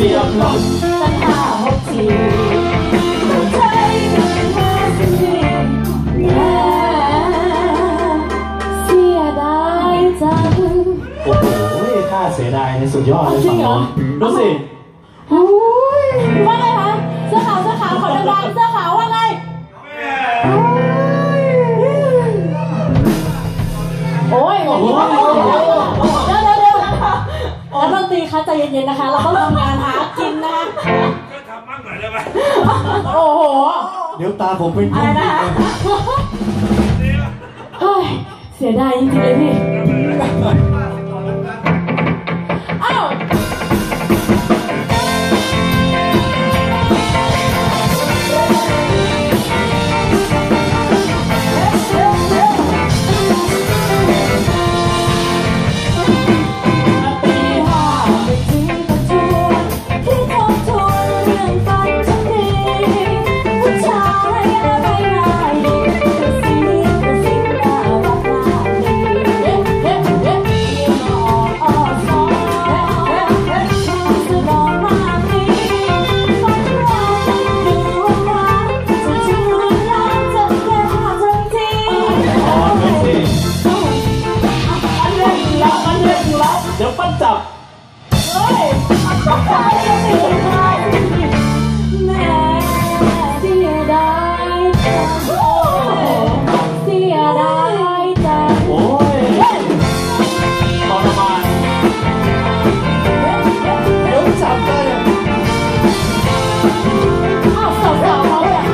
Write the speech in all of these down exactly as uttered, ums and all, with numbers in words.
รียบร้อยสักห้าหกทีต้องใช้เงินมาสิแม่เสียดายจังโอ้โหค่าเสียดายในสุดยอดเลยฝั่งโน้นดูสิว่าไงคะเสื้อขาวเสื้อขาวขอดังๆเสื้อขาวว่าไงโอ้ยโอ้โหเดี๋ยวเดี๋ยวเดี๋ยวแล้วดนตรีคะใจเย็นๆนะคะเราต้องทำงานหากินนะคะก็ทำมั่งหน่อยได้ไหมโอ้โหเดี๋ยวตาผมเป็นอะไรนะคะเฮ้ยเสียดายจริงๆเลยพี่อ้าวเดี๋ยวปั้นจับเฮ้ยแม่เสียดายจังเสียดายจังโอ้ยทรมานเดี๋ยวจับได้อ้าวสาวๆเขาเนี่ย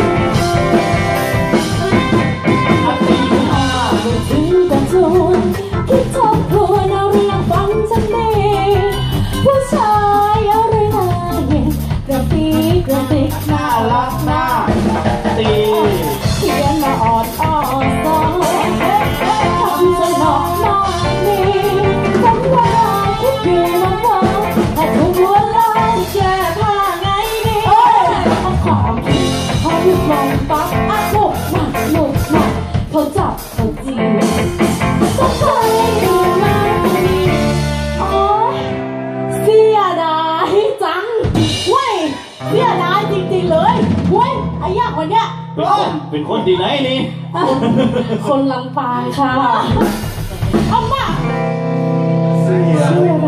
อันตีห้าถึงกระทวนคิดทบทวนเอาเรื่องฟังฉันดีผู้ชายอะไรน่าเห็นกระปีกระติกน่ารักน่าตีเขียนมาออดอ้อซอทำสนองมากดีจำว่าคิดอยู่มาว่าถ้าถูกหัวไล่แก้ผ้าไงดีขอคิดขอหยุดมองปักอ่ะหนุกหนักหนุกหนักเขาจับเขาจีต้องใครดูมาดีโอ้ยเสียดายจังเว้ยเสียดายจริงๆเลยเว้ยไอ้ยากวันเนี้ยเป็นคนเป็นคนดีไหนนี่คนลำปางค่ะเอามาเสียด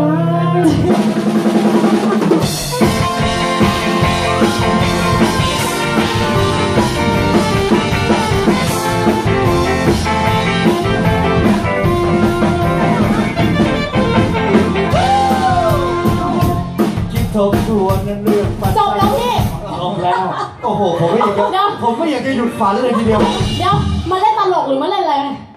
ทบทวนนั่นเรื่องจบแล้วพี่จบแล้วโอ้โหผมไม่อยากจะผมไม่อยากจะหยุดฝันเลยทีเดียวเดี๋ยวมาเล่นตลกหรือมาเล่นอะไร